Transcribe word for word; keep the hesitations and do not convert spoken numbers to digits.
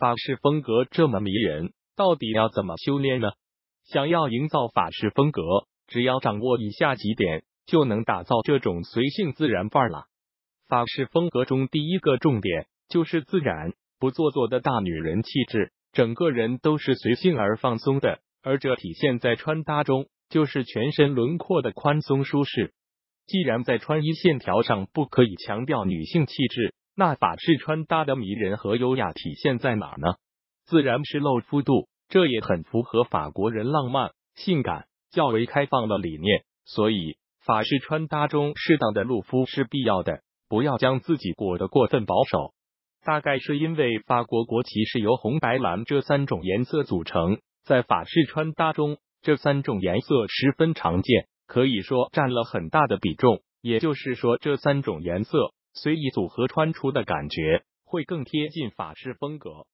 法式风格这么迷人，到底要怎么修炼呢？想要营造法式风格，只要掌握以下几点，就能打造这种随性自然范儿了。法式风格中第一个重点就是自然，不做作的大女人气质，整个人都是随性而放松的，而这体现在穿搭中，就是全身轮廓的宽松舒适。既然在穿衣线条上不可以强调女性气质，那法式穿搭的迷人和优雅体现在哪呢？自然是露肤度，这也很符合法国人浪漫、性感、较为开放的理念，所以法式穿搭中适当的露肤是必要的，不要将自己裹得过分保守。大概是因为法国国旗是由红白蓝这三种颜色组成，在法式穿搭中，这三种颜色十分常见，可以说占了很大的比重。也就是说，这三种颜色随意组合穿出的感觉会更贴近法式风格。